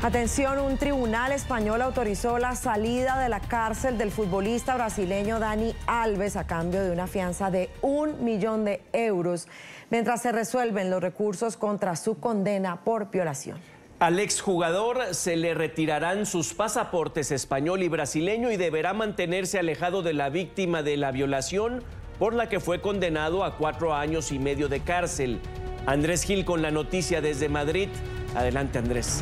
Atención, un tribunal español autorizó la salida de la cárcel del futbolista brasileño Dani Alves a cambio de una fianza de 1 millón de euros, mientras se resuelven los recursos contra su condena por violación. Al exjugador se le retirarán sus pasaportes español y brasileño y deberá mantenerse alejado de la víctima de la violación por la que fue condenado a 4 años y medio de cárcel. Andrés Gil con la noticia desde Madrid. Adelante, Andrés.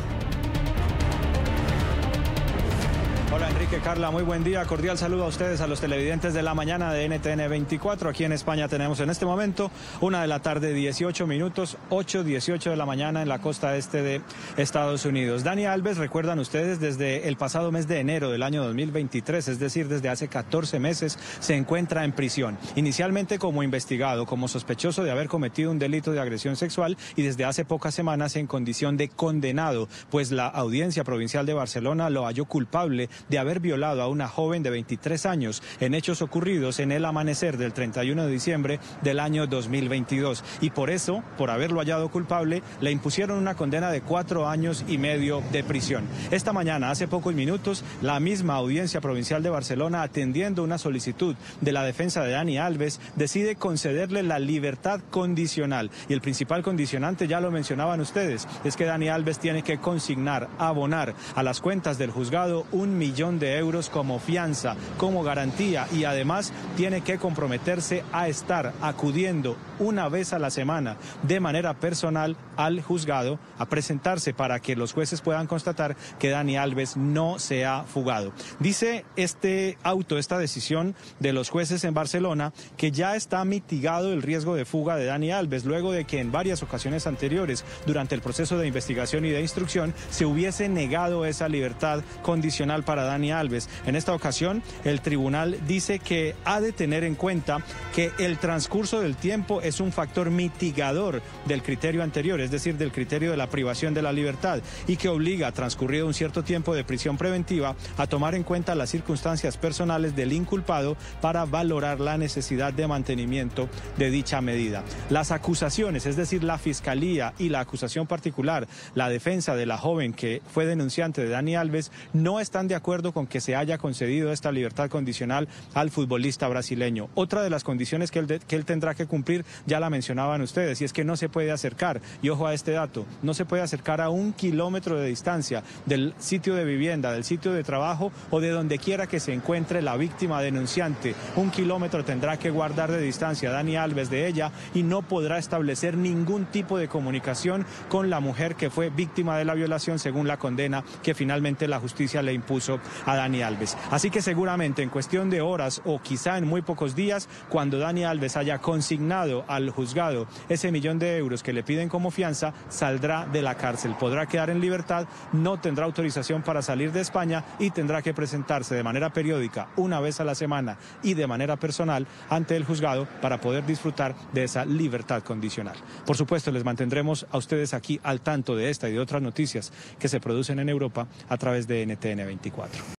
Hola Enrique, Carla, muy buen día. Cordial saludo a ustedes, a los televidentes de la mañana de NTN 24. Aquí en España tenemos en este momento 1 de la tarde, 18 minutos, 8:18 de la mañana en la costa este de Estados Unidos. Dani Alves, recuerdan ustedes, desde el pasado mes de enero del año 2023, es decir, desde hace 14 meses, se encuentra en prisión. Inicialmente como investigado, como sospechoso de haber cometido un delito de agresión sexual y desde hace pocas semanas en condición de condenado, pues la Audiencia Provincial de Barcelona lo halló culpable de haber violado a una joven de 23 años en hechos ocurridos en el amanecer del 31 de diciembre del año 2022. Y por eso, por haberlo hallado culpable, le impusieron una condena de 4 años y medio de prisión. Esta mañana, hace pocos minutos, la misma Audiencia Provincial de Barcelona, atendiendo una solicitud de la defensa de Dani Alves, decide concederle la libertad condicional. Y el principal condicionante, ya lo mencionaban ustedes, es que Dani Alves tiene que consignar, abonar a las cuentas del juzgado 1 millón de euros como fianza, como garantía, y además tiene que comprometerse a estar acudiendo una vez a la semana de manera personal al juzgado a presentarse para que los jueces puedan constatar que Dani Alves no se ha fugado. Dice este auto, esta decisión de los jueces en Barcelona, que ya está mitigado el riesgo de fuga de Dani Alves, luego de que en varias ocasiones anteriores, durante el proceso de investigación y de instrucción, se hubiese negado esa libertad condicional para Dani Alves. En esta ocasión, el tribunal dice que ha de tener en cuenta que el transcurso del tiempo es un factor mitigador del criterio anterior, es decir, del criterio de la privación de la libertad, y que obliga, transcurrido un cierto tiempo de prisión preventiva, a tomar en cuenta las circunstancias personales del inculpado para valorar la necesidad de mantenimiento de dicha medida. Las acusaciones, es decir, la fiscalía y la acusación particular, la defensa de la joven que fue denunciante de Dani Alves, no están de acuerdo con que se haya concedido esta libertad condicional al futbolista brasileño. Otra de las condiciones que él tendrá que cumplir, ya la mencionaban ustedes, y es que no se puede acercar, y ojo a este dato, no se puede acercar a 1 kilómetro de distancia del sitio de vivienda, del sitio de trabajo o de donde quiera que se encuentre la víctima denunciante. 1 kilómetro tendrá que guardar de distancia Dani Alves de ella y no podrá establecer ningún tipo de comunicación con la mujer que fue víctima de la violación, según la condena que finalmente la justicia le impuso a Dani Alves. Así que seguramente en cuestión de horas o quizá en muy pocos días, cuando Dani Alves haya consignado al juzgado ese 1 millón de euros que le piden como fianza, saldrá de la cárcel, podrá quedar en libertad, no tendrá autorización para salir de España y tendrá que presentarse de manera periódica, una vez a la semana y de manera personal ante el juzgado para poder disfrutar de esa libertad condicional. Por supuesto, les mantendremos a ustedes aquí al tanto de esta y de otras noticias que se producen en Europa a través de NTN 24.